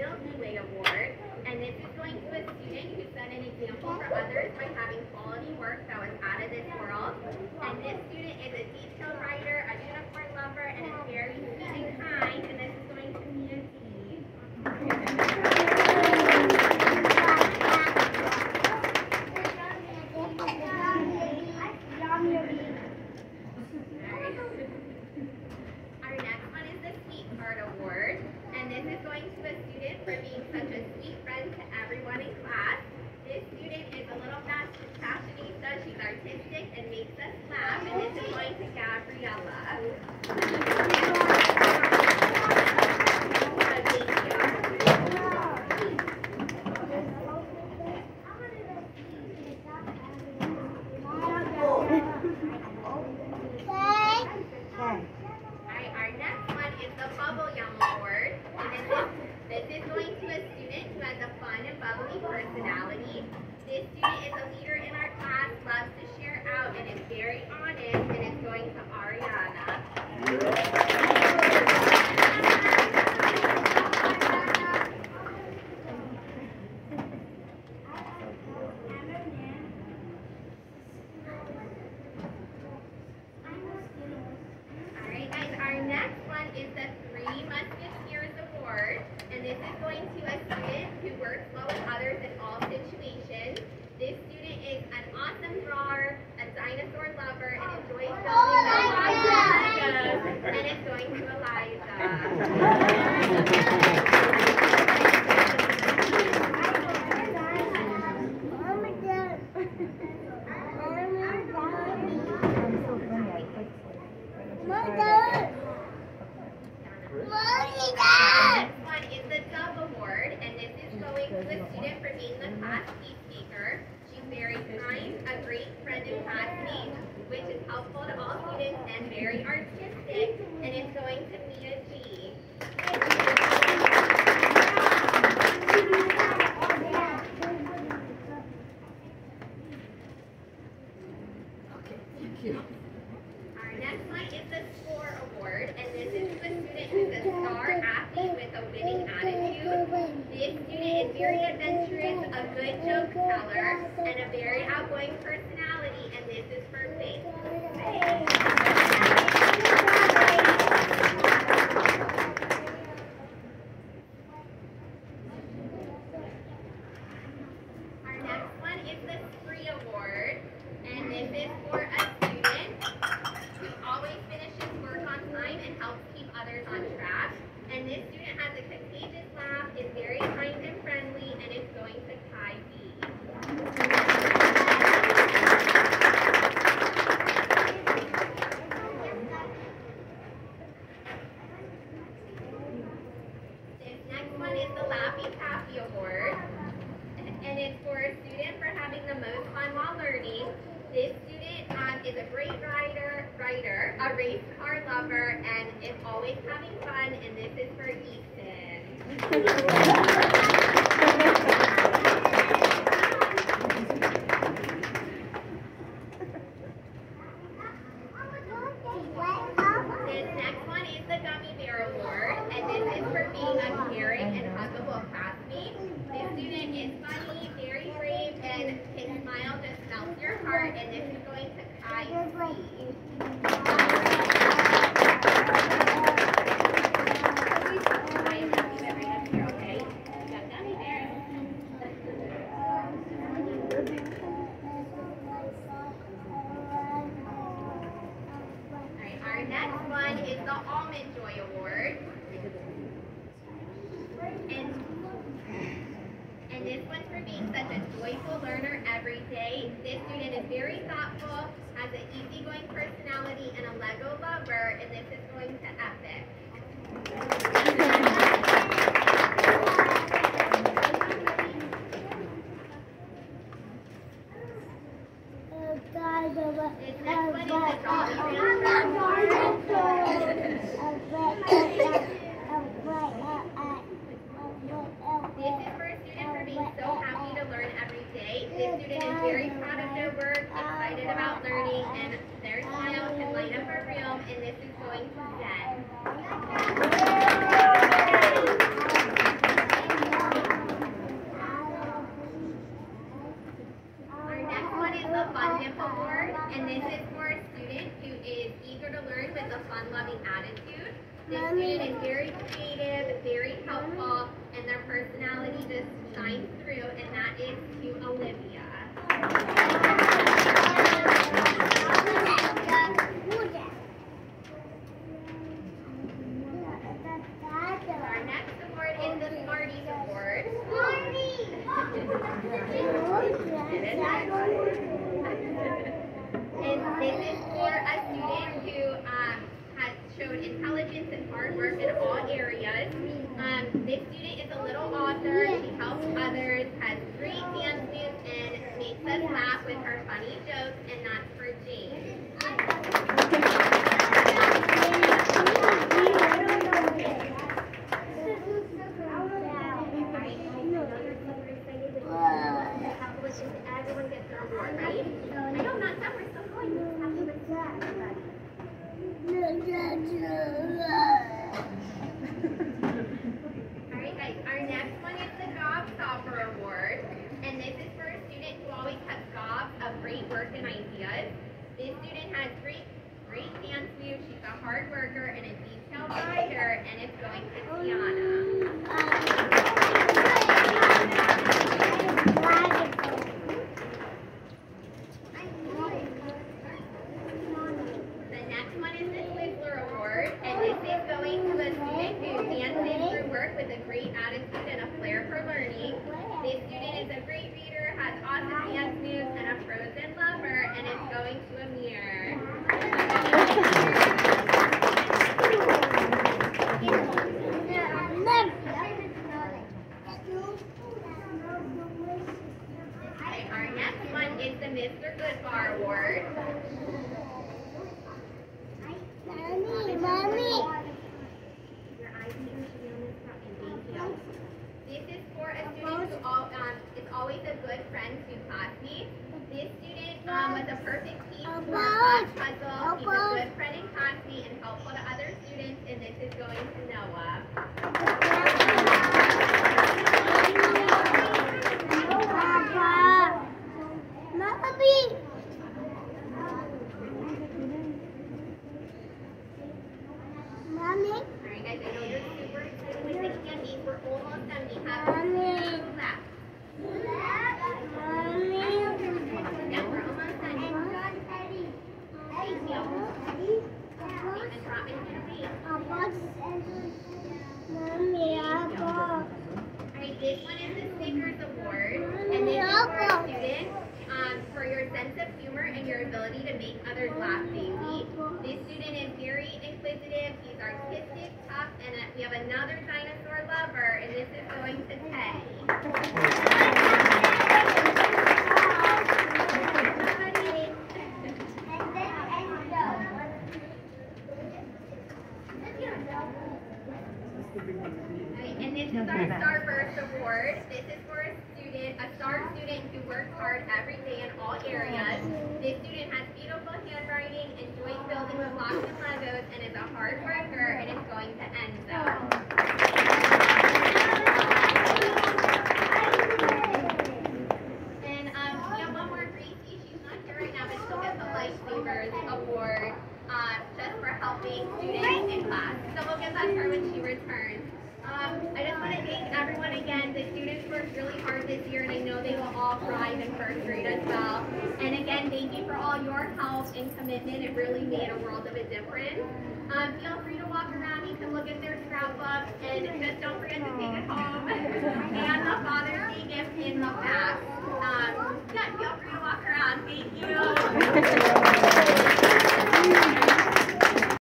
Real Leeway Award. And this is going to a student who set an example for others by having quality work that was out of this world. And this student is a detail writer, a unicorn lover, and is very sweet and kind. And this is going to Mia D. Our next one is the Sweetheart Award, and this is going to a student for being such a sweet friend to everyone in class. This student is a little fashionista, she's artistic and makes us laugh, and this is going to Gabriella. Our next one is the Bubble Yum Award, and this is going to a student who has a fun and bubbly personality. This student is a leader in our class, loves to share out, and is very honest, and it's going to Ariana. Alright guys, our next one is the Three Musketeers Award, and this is going to a student who works well with others in all situations. This student is an awesome drawer, a dinosaur lover, and enjoys building Legos, and it's going to Next one is the Dove Award, and this is going to a student for being the class peacemaker. She's very kind, a great friend and classmate, which is helpful to all students, and very artistic, and it's going to Mia G. Our next one is the Score Award, and this is to a student who's a star athlete with a winning attitude. This student is very adventurous, a good joke teller, and a very outgoing personality, and this is for Faith. Our next one is the Spree Award, and this is for a student who always finishes work on time and helps keep others on track. And this student has a contagious laugh, is very kind and friendly, and is going to Kai B. This next one is the Laffy Taffy Award, and it's for a student for having the most fun while learning. This student is a great writer, a race car lover, and is always having fun, and this is for Easton. This next one is the Gummy Bear Award, and this is for being a caring and huggable classmate. This student is funny, very brave, and his smile just melts your heart, and this is going to Kai C. Our next one is the Almond Joy Award. And this one's for being such a joyful learner every day. This student is very thoughtful, has an easygoing personality, and a Lego lover, and this is going to Epic. This next one is the Dolly This is for a student for being so happy to learn every day. This student is very proud of their work, excited about learning, and their smile can light up a room, and this is going to Zen. And this is for a student who has showed intelligence and hard work in all areas. This student is a little author. She helps others, has great dance moves, and makes us laugh with her funny jokes, and that's for Jane. Everyone gets their award, right? I know, not done. We're still going. We just have to listen to everybody. Alright guys, our next one is the Gobstopper Award. And this is for a student who always has gobs of great work and ideas. This student has great dance moves. She's a hard worker and a detailed writer, and it's going to Tiana. The next one is the Twizzler Award, and this is going to a student who dances through work with a great attitude and a flair for learning. This student is a great reader, has awesome dance moves, and a Frozen lover, and it's going to Amir. Okay, our next one is the Mr. Goodbar Award. Mommy. Your eyes should be on this front, and thank you. This is for a student who is always a good friend to classmates. This student was a perfect piece for a math puzzle. He's a good friend and classmate and helpful to other students, and this is going to Noah. Alright guys, I know you're super excited with the candies. We're almost done. We have two left. Yeah, we're almost done. Thank you. And drop it in your face. Alright, this one is the Snickers Award. And this is for a student for your sense of humor and your ability to make others laugh daily. This student is very inquisitive, he's artistic, tough, and we have another dinosaur lover, and this is going to Tay. And this is our Starburst Award. This is for a star student who works hard every day in all areas. This student has beautiful handwriting, enjoys building with blocks and Legos, and is a hard worker, and is going to Enzo. And we have one more Gracie. She's not here right now, but she'll get the Lifesavers Award just for helping students in class. So we'll give that to her when she returns. I just want to thank everyone again. The students worked really hard this year, and I know they will all thrive in first grade as well. And again, thank you for all your help and commitment. It really made a world of a difference. Feel free to walk around. You can look at their scrapbooks, and just don't forget to take it home. And the Father's Day gift in the back. Yeah, feel free to walk around. Thank you.